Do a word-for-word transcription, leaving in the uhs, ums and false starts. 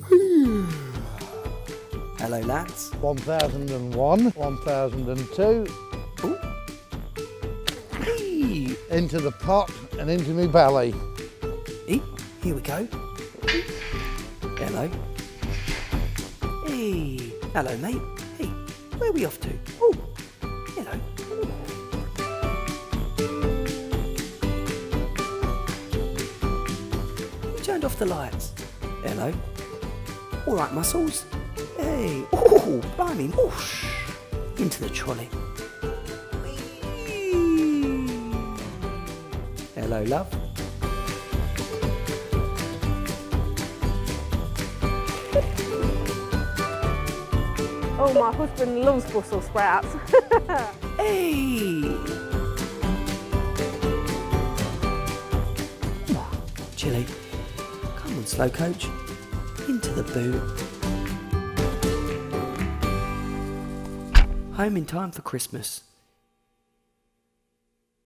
Hello, lads. one thousand and one, one thousand and two. Ooh. Hey. Into the pot and into my belly. Hey, here we go. Hello. Hey. Hello, mate. Hey, where are we off to? Oh, hello. You turned off the lights. Hello. All right, muscles. Hey. Oh, blimey. Whoosh. Into the trolley. Whee. Hello, love. Oh, my husband loves Brussels sprouts. Hey! Oh, Chilly, come on, slow coach. Into the boot. Home in time for Christmas.